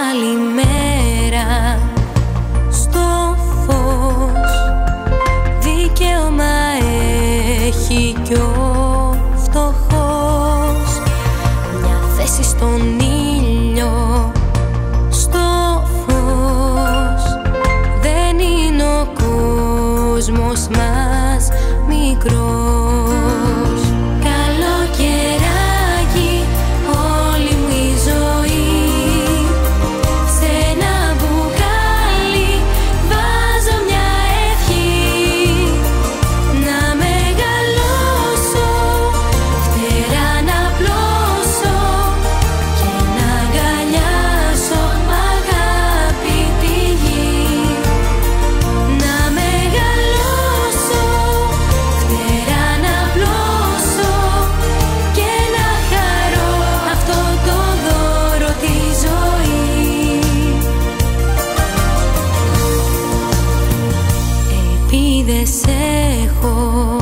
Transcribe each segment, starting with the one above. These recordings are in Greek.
Καλημέρα στο φως, δικαίωμα έχει κι ο φτωχός. Μια θέση στον ήλιο, στο φως. Δεν είναι ο κόσμος μας μικρός. Καλοκαιράκι όλη μου η ζωή, σε ένα μπουκάλι βάζω μια ευχή. Να μεγαλώσω, φτερά να πλώσω και να αγκαλιάσω αγάπη τη γη. Να μεγαλώσω, φτερά να πλώσω και να χαρώ αυτό το δώρο τη ζωή. Ελπίδες έχω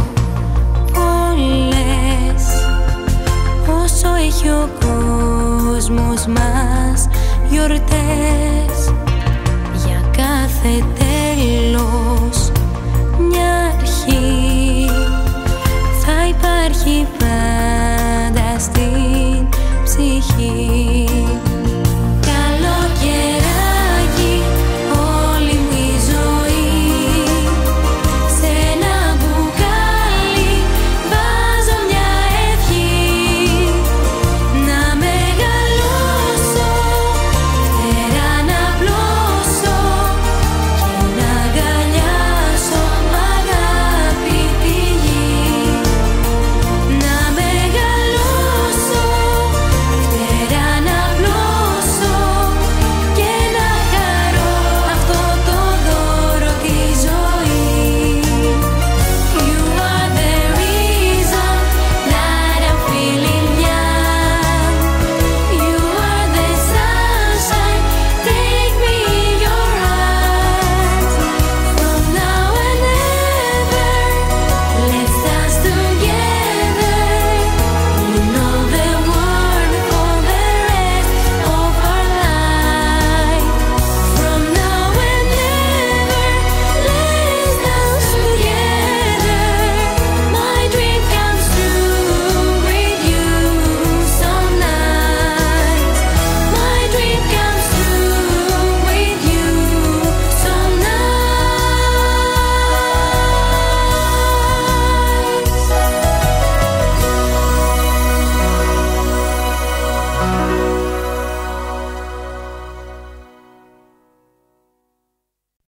πολλές, όσο έχει ο κόσμος μας γιορτές. Για κάθε τέλος μια αρχή, θα υπάρχει πάντα στην ψυχή.